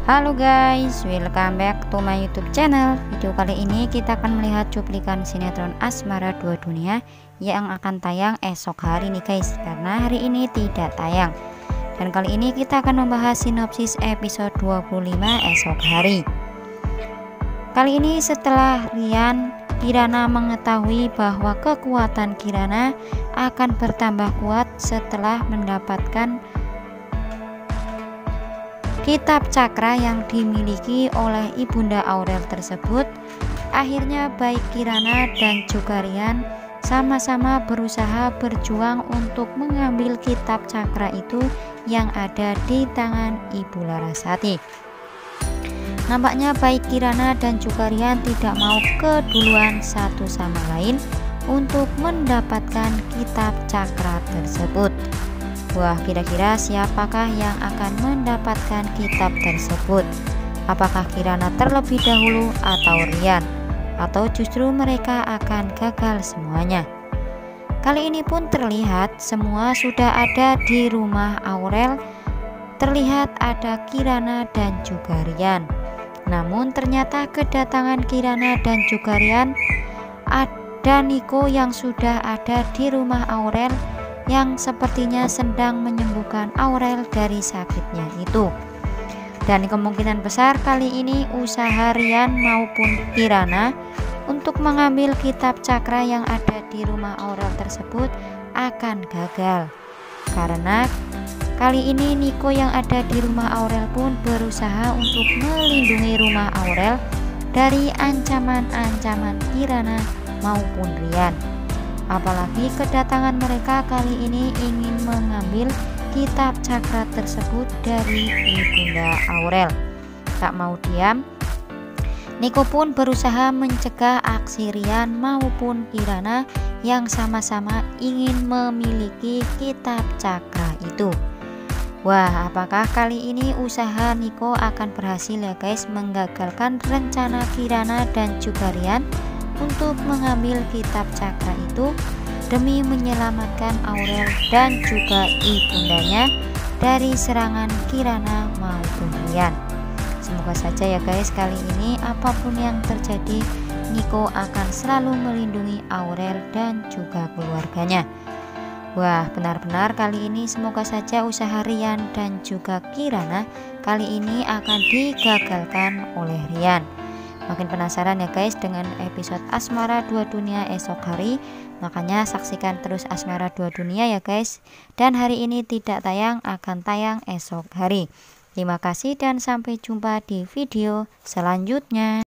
Halo guys, welcome back to my YouTube channel. Video kali ini kita akan melihat cuplikan sinetron Asmara Dua Dunia yang akan tayang esok hari nih guys, karena hari ini tidak tayang. Dan kali ini kita akan membahas sinopsis episode 25 esok hari. Kali ini setelah Kirana mengetahui bahwa kekuatan Kirana akan bertambah kuat setelah mendapatkan kitab cakra yang dimiliki oleh Ibunda Aurel tersebut. Akhirnya baik Kirana dan juga Rian sama-sama berusaha berjuang untuk mengambil kitab cakra itu yang ada di tangan Ibu Larasati. Nampaknya baik Kirana dan juga Rian tidak mau keduluan satu sama lain untuk mendapatkan kitab cakra tersebut. Wah, kira-kira siapakah yang akan mendapatkan kitab tersebut? Apakah Kirana terlebih dahulu atau Rian? Atau justru mereka akan gagal semuanya? Kali ini pun terlihat semua sudah ada di rumah Aurel. Terlihat ada Kirana dan juga Rian. Namun ternyata kedatangan Kirana dan juga Rian, ada Niko yang sudah ada di rumah Aurel, yang sepertinya sedang menyembuhkan Aurel dari sakitnya itu. Dan kemungkinan besar kali ini usaha Rian maupun Kirana untuk mengambil kitab cakra yang ada di rumah Aurel tersebut akan gagal, karena kali ini Niko yang ada di rumah Aurel pun berusaha untuk melindungi rumah Aurel dari ancaman-ancaman Kirana maupun Rian. Apalagi kedatangan mereka kali ini ingin mengambil kitab cakra tersebut dari Ibunda Aurel. Tak mau diam, Niko pun berusaha mencegah aksi Rian maupun Kirana yang sama-sama ingin memiliki kitab cakra itu. Wah, apakah kali ini usaha Niko akan berhasil ya guys, menggagalkan rencana Kirana dan juga Rian untuk mengambil kitab cakra itu demi menyelamatkan Aurel dan juga ibundanya dari serangan Kirana maupun Rian. Semoga saja ya guys, kali ini apapun yang terjadi, Niko akan selalu melindungi Aurel dan juga keluarganya. Wah, benar-benar kali ini semoga saja usaha Rian dan juga Kirana kali ini akan digagalkan oleh Rian. Makin penasaran ya guys dengan episode Asmara Dua Dunia esok hari, makanya saksikan terus Asmara Dua Dunia ya guys. Dan hari ini tidak tayang, akan tayang esok hari. Terima kasih dan sampai jumpa di video selanjutnya.